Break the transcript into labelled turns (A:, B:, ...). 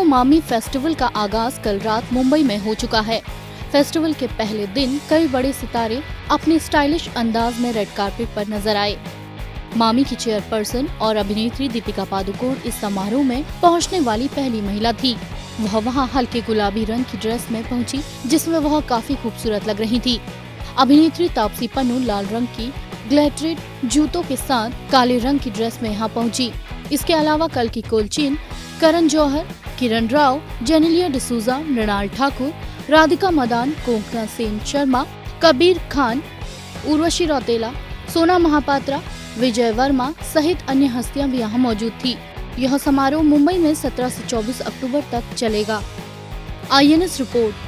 A: मामी फेस्टिवल का आगाज कल रात मुंबई में हो चुका है। फेस्टिवल के पहले दिन कई बड़े सितारे अपने स्टाइलिश अंदाज में रेड कार्पेट पर नजर आए। मामी की चेयरपर्सन और अभिनेत्री दीपिका पादुकोण इस समारोह में पहुंचने वाली पहली महिला थी। वह वहां हल्के गुलाबी रंग की ड्रेस में पहुंची, जिसमें वह काफी खूबसूरत लग रही थी। अभिनेत्री तापसी पन्नू लाल रंग की ग्लिटरेड जूतों के साथ काले रंग की ड्रेस में यहाँ पहुंची। इसके अलावा कल्कि कोलचिन, करण जौहर, किरण राव, जेनेलिया डिसूजा, मृणाल ठाकुर, राधिका मदान, कोंकणा सेन शर्मा, कबीर खान, उर्वशी रौतेला, सोना महापात्रा, विजय वर्मा सहित अन्य हस्तियां भी यहाँ मौजूद थी। यह समारोह मुंबई में 17 से 24 अक्टूबर तक चलेगा। INS report.